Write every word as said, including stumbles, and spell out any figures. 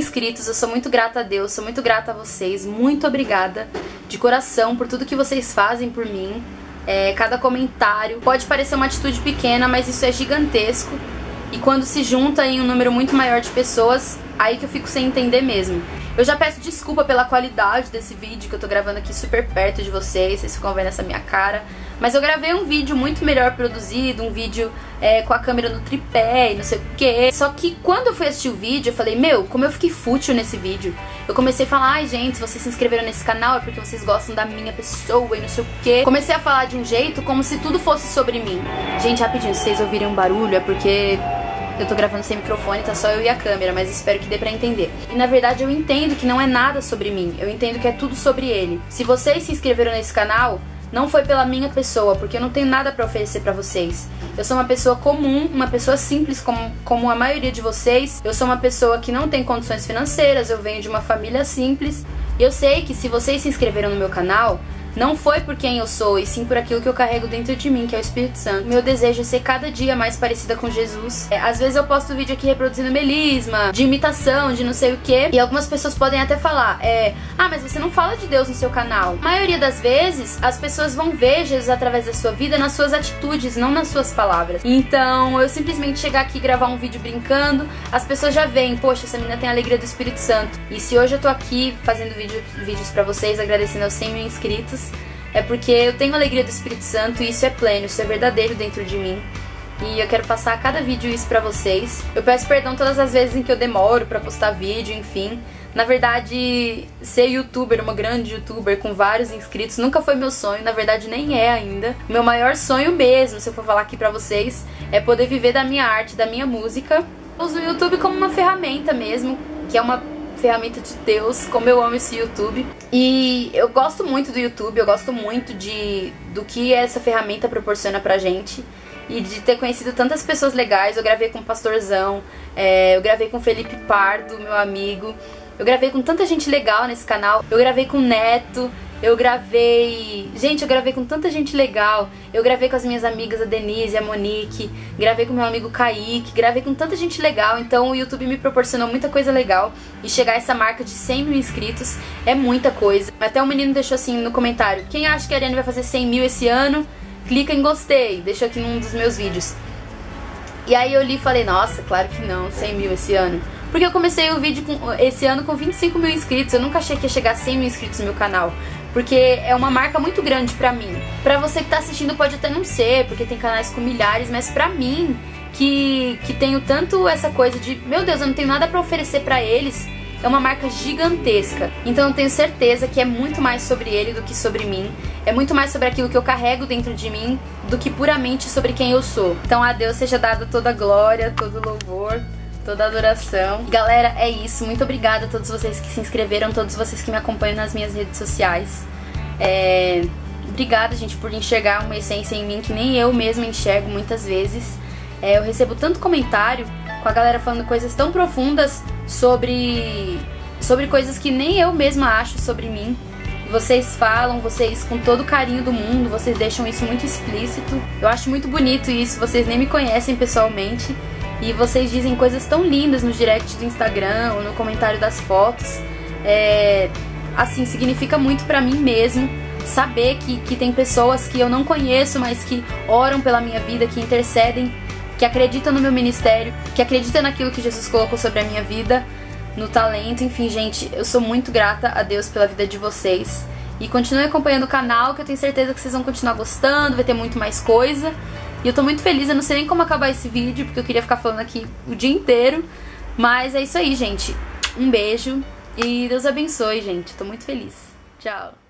inscritos, eu sou muito grata a Deus, sou muito grata a vocês, muito obrigada de coração por tudo que vocês fazem por mim. É, cada comentário pode parecer uma atitude pequena, mas isso é gigantesco. E quando se junta em um número muito maior de pessoas, aí que eu fico sem entender mesmo. Eu já peço desculpa pela qualidade desse vídeo que eu tô gravando aqui super perto de vocês, vocês ficam vendo essa minha cara. Mas eu gravei um vídeo muito melhor produzido, um vídeo é, com a câmera no tripé e não sei o que. Só que quando eu fui assistir o vídeo, eu falei, meu, como eu fiquei fútil nesse vídeo. Eu comecei a falar, ai gente, se vocês se inscreveram nesse canal é porque vocês gostam da minha pessoa e não sei o que. Comecei a falar de um jeito como se tudo fosse sobre mim. Gente, rapidinho, se vocês ouvirem um barulho é porque eu tô gravando sem microfone, tá só eu e a câmera, mas espero que dê pra entender. E na verdade eu entendo que não é nada sobre mim, eu entendo que é tudo sobre ele. Se vocês se inscreveram nesse canal, não foi pela minha pessoa, porque eu não tenho nada pra oferecer pra vocês. Eu sou uma pessoa comum, uma pessoa simples como, como a maioria de vocês. Eu sou uma pessoa que não tem condições financeiras, eu venho de uma família simples. E eu sei que se vocês se inscreveram no meu canal, não foi por quem eu sou, e sim por aquilo que eu carrego dentro de mim, que é o Espírito Santo. Meu desejo é ser cada dia mais parecida com Jesus. É, às vezes eu posto vídeo aqui reproduzindo melisma, de imitação, de não sei o que, e algumas pessoas podem até falar, é, ah, mas você não fala de Deus no seu canal. A maioria das vezes, as pessoas vão ver Jesus através da sua vida, nas suas atitudes, não nas suas palavras. Então, eu simplesmente chegar aqui e gravar um vídeo brincando, as pessoas já veem, poxa, essa menina tem a alegria do Espírito Santo. E se hoje eu tô aqui fazendo vídeo, vídeos pra vocês, agradecendo aos cem mil inscritos, é porque eu tenho a alegria do Espírito Santo e isso é pleno, isso é verdadeiro dentro de mim. E eu quero passar a cada vídeo isso pra vocês. Eu peço perdão todas as vezes em que eu demoro pra postar vídeo, enfim. Na verdade, ser youtuber, uma grande youtuber com vários inscritos, nunca foi meu sonho, na verdade nem é ainda. Meu maior sonho mesmo, se eu for falar aqui pra vocês, é poder viver da minha arte, da minha música. Eu uso o YouTube como uma ferramenta mesmo, que é uma ferramenta de Deus, como eu amo esse YouTube. E eu gosto muito do YouTube, eu gosto muito de do que essa ferramenta proporciona pra gente. E de ter conhecido tantas pessoas legais. Eu gravei com o Pastorzão, é, eu gravei com o Felipe Pardo, meu amigo. Eu gravei com tanta gente legal nesse canal. Eu gravei com o Neto. Eu gravei... Gente, eu gravei com tanta gente legal. Eu gravei com as minhas amigas, a Denise, a Monique. Gravei com meu amigo Kaique. Gravei com tanta gente legal. Então o YouTube me proporcionou muita coisa legal. E chegar a essa marca de cem mil inscritos é muita coisa. Até um menino deixou assim no comentário: quem acha que a Ariane vai fazer cem mil esse ano, clica em gostei. Deixou aqui num dos meus vídeos. E aí eu li e falei, nossa, claro que não, cem mil esse ano. Porque eu comecei o vídeo com, esse ano com vinte e cinco mil inscritos. Eu nunca achei que ia chegar a cem mil inscritos no meu canal. Porque é uma marca muito grande pra mim. Pra você que tá assistindo pode até não ser, porque tem canais com milhares, mas pra mim, que, que tenho tanto essa coisa de, meu Deus, eu não tenho nada pra oferecer pra eles, é uma marca gigantesca. Então eu tenho certeza que é muito mais sobre ele do que sobre mim. É muito mais sobre aquilo que eu carrego dentro de mim do que puramente sobre quem eu sou. Então a Deus seja dada toda a glória, todo o louvor, toda a adoração. Galera, é isso. Muito obrigada a todos vocês que se inscreveram, todos vocês que me acompanham nas minhas redes sociais. É... Obrigada, gente, por enxergar uma essência em mim que nem eu mesma enxergo muitas vezes. É, eu recebo tanto comentário com a galera falando coisas tão profundas sobre, sobre coisas que nem eu mesma acho sobre mim. Vocês falam, vocês com todo o carinho do mundo, vocês deixam isso muito explícito. Eu acho muito bonito isso, vocês nem me conhecem pessoalmente. E vocês dizem coisas tão lindas no direct do Instagram ou no comentário das fotos. É, assim, significa muito pra mim mesmo saber que, que tem pessoas que eu não conheço, mas que oram pela minha vida, que intercedem, que acreditam no meu ministério, que acreditam naquilo que Jesus colocou sobre a minha vida, no talento. Enfim, gente, eu sou muito grata a Deus pela vida de vocês. E continue acompanhando o canal, que eu tenho certeza que vocês vão continuar gostando, vai ter muito mais coisa. E eu tô muito feliz, eu não sei nem como acabar esse vídeo, porque eu queria ficar falando aqui o dia inteiro. Mas é isso aí, gente. Um beijo e Deus abençoe, gente. Tô muito feliz. Tchau.